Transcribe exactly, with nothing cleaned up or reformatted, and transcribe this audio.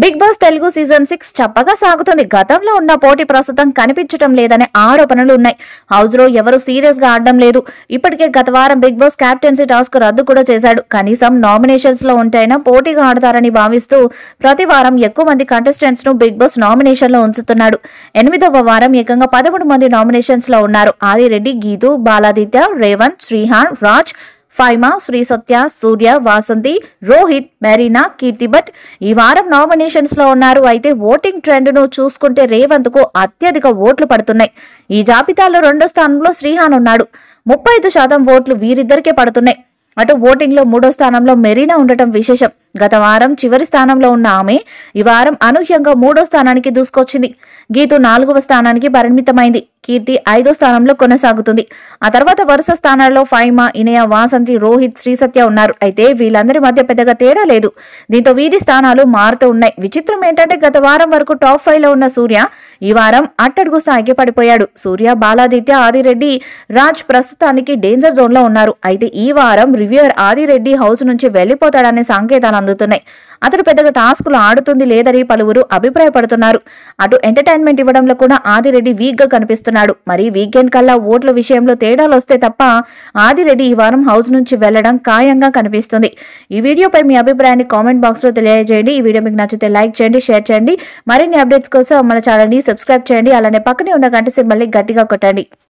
Big Boss Telugu season six చప్పగా సాగుతుంది. గతంలో ఉన్న పోటీ ప్రస్తుతం కనిపించడం లేదనే ఆరోపణలు ఉన్నాయి. హౌస్ లో ఎవరు సీరియస్ గా ఆడడం లేదు. ఇప్పటికే గత వారం బిగ్ బాస్ క్యాప్టెన్సీ టాస్క్ రద్దు కూడా చేశాడు. కనీసం నామినేషన్స్ లో ఉంటైనా పోటీగా ఆడతారని భావిస్తూ ప్రతి వారం ఎక్కువ మంది కంటెస్టెంట్స్ ను బిగ్ బాస్ నామినేషన్ లో ఉంచుతున్నాడు. ఎనిమిదవ వారం ఏకంగా పదమూడు మంది నామినేషన్స్ లో ఉన్నారు. ఆదిరెడ్డి, గీతు, బాలాదిత్య, రేవంత్, శ్రీహాన్, రాజ్, ఫైమా, శ్రీ సత్య, సూర్య, వాసంతి, రోహిత్, మెరీనా, కీర్తి భట్ ఈ వారం నామినేషన్స్ లో ఉన్నారు. అయితే ఓటింగ్ ట్రెండ్ ను చూసుకుంటే రేవంత్ కు అత్యధిక ఓట్లు పడుతున్నాయి. ఈ జాబితాలో రెండో స్థానంలో శ్రీహాన్ ఉన్నాడు. ముప్పై ఐదు శాతం ఓట్లు వీరిద్దరికే పడుతున్నాయి. అటు ఓటింగ్ లో మూడో స్థానంలో మెరీనా ఉండటం విశేషం. గత వారం చివరి స్థానంలో ఉన్న ఆమె ఈ వారం అనూహ్యంగా మూడో స్థానానికి దూసుకొచ్చింది. గీతు నాలుగవ స్థానానికి పరిమితమైంది. కీర్తి ఐదో స్థానంలో కొనసాగుతుంది. ఆ తర్వాత వరుస స్థానాల్లో ఫైమా, ఇనయ, వాసంతి, రోహిత్, శ్రీసత్య ఉన్నారు. అయితే వీళ్ళందరి మధ్య పెద్దగా తేడా లేదు. దీంతో వీధి స్థానాలు మారుతూ ఉన్నాయి. విచిత్రం ఏంటంటే గత వారం వరకు టాప్ ఫైవ్ లో ఉన్న సూర్య ఈ వారం అట్టడుగు స్థాయికి పడిపోయాడు. సూర్య, బాలాదిత్య, ఆదిరెడ్డి, రాజ్ ప్రస్తుతానికి డేంజర్ జోన్ లో ఉన్నారు. అయితే ఈ వారం రివ్యూయర్ ఆదిరెడ్డి హౌస్ నుంచి వెళ్లిపోతాడనే సంకేతాలు అందుతున్నాయి. అతడు పెద్దగా టాస్కులు ఆడుతుంది లేదని పలువురు అభిప్రాయపడుతున్నారు. అటు ఎంటర్టైన్మెంట్ ఇవ్వడంలో కూడా ఆదిరెడ్డి వీక్ గా కనిపిస్తున్నాడు. మరి వీకెండ్ కల్లా ఓట్ల విషయంలో తేడాలు వస్తే తప్ప ఆదిరెడ్డి ఈ వారం హౌస్ నుంచి వెళ్లడం ఖాయంగా కనిపిస్తుంది. ఈ వీడియోపై మీ అభిప్రాయాన్ని కామెంట్ బాక్స్ లో తెలియజేయండి. ఈ వీడియో మీకు నచ్చితే లైక్ చేయండి, షేర్ చేయండి. మరిన్ని అప్డేట్స్ కోసం మన ఛానల్ ని సబ్స్క్రైబ్ చేయండి. అలానే పక్కనే ఉన్న గంట సింబల్ ని గట్టిగా కొట్టండి.